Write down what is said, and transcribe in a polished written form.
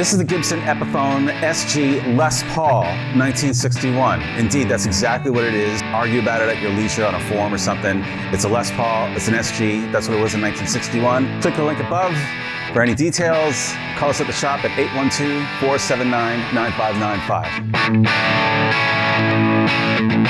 This is the Gibson Epiphone SG Les Paul 1961. Indeed, that's exactly what it is. Argue about it at your leisure on a forum or something. it's a Les Paul, it's an SG, that's what it was in 1961. Click the link above for any details. Call us at the shop at 812-479-9595.